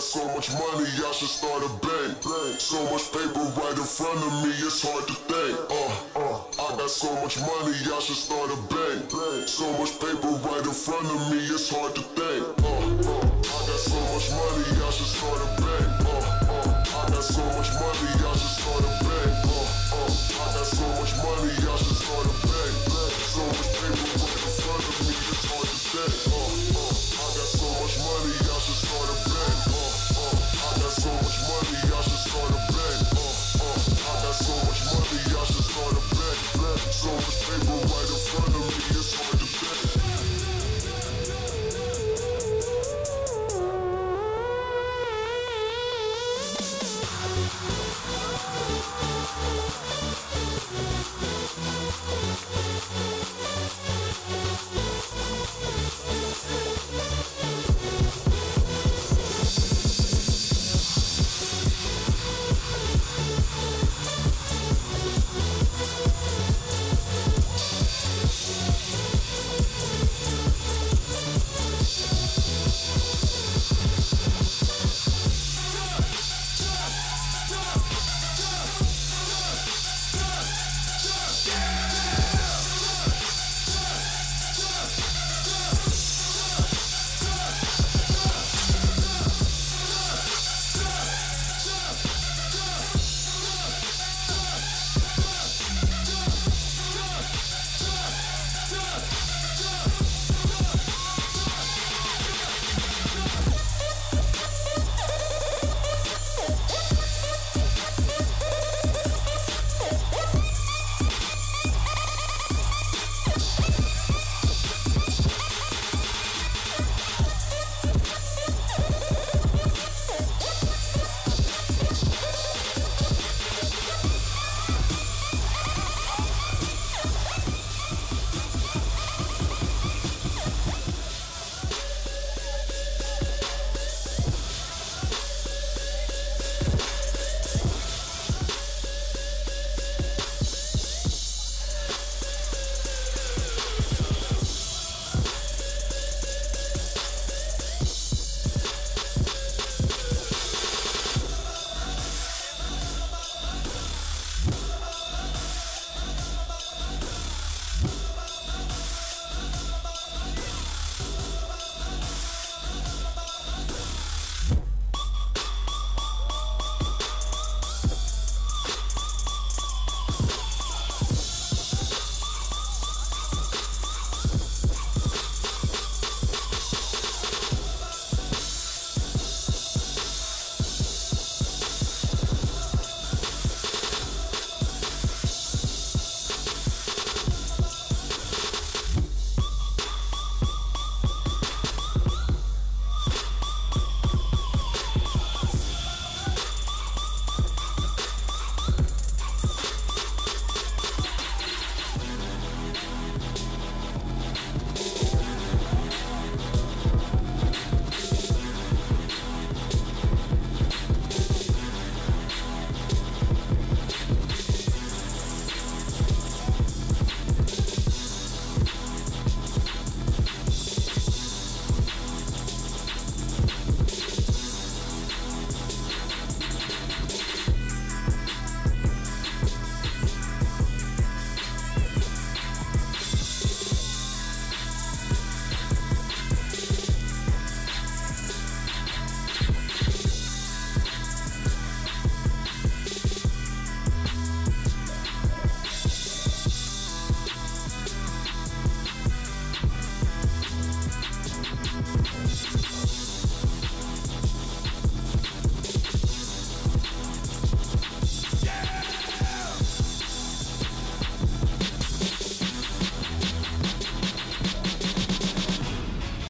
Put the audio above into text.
so much money, I should start a bank. So much paper right in front of me, it's hard to think. I got so much money, I should start a bank. So much paper right in front of me, it's hard to think. I got so much money, I should start a bank. I got so much money, I should start a bank. I got so much money, I should start a bank. So much paper right in front of me, it's hard to think. I got so much money, I should start a bank. I got so much money, I should start a bank. I got so much money, I should start a bank. So much paper right in front of me, it's hard to think.